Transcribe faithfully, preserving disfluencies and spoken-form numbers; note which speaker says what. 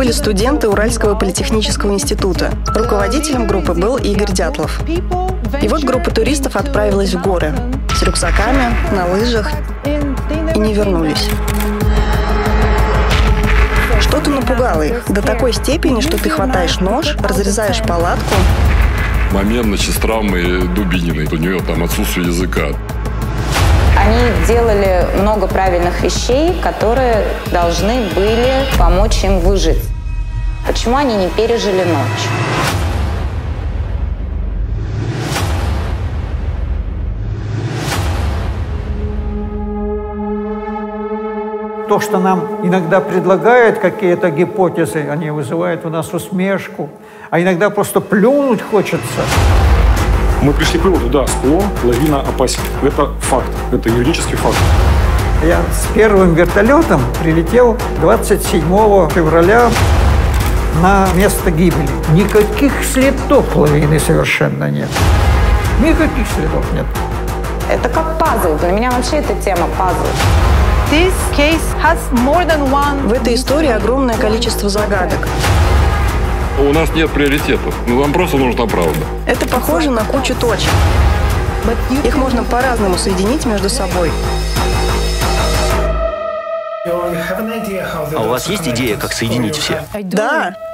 Speaker 1: участвовали студенты Уральского политехнического института. Руководителем группы был Игорь Дятлов. И вот группа туристов отправилась в горы с рюкзаками, на лыжах и не вернулись. Что-то напугало их до такой степени, что ты хватаешь нож, разрезаешь палатку.
Speaker 2: Момент, значит, с травмой Дубининой. У нее там отсутствие языка.
Speaker 3: Они делали много правильных вещей, которые должны были помочь им выжить. Почему они не пережили ночь?
Speaker 4: То, что нам иногда предлагают какие-то гипотезы, они вызывают у нас усмешку, а иногда просто плюнуть хочется.
Speaker 5: Мы пришли к выводу, да, склон, лавина опасен. Это факт, это юридический факт.
Speaker 4: Я с первым вертолетом прилетел двадцать седьмого февраля на место гибели. Никаких следов лавины совершенно нет. Никаких следов нет.
Speaker 3: Это как пазл. Для меня вообще эта тема пазл.
Speaker 1: В этой истории огромное количество загадок.
Speaker 2: У нас нет приоритетов. Ну, нам просто нужна правда.
Speaker 1: Это похоже на кучу точек. Их можно по-разному соединить между собой.
Speaker 6: А у вас есть идея, как соединить все?
Speaker 1: Да.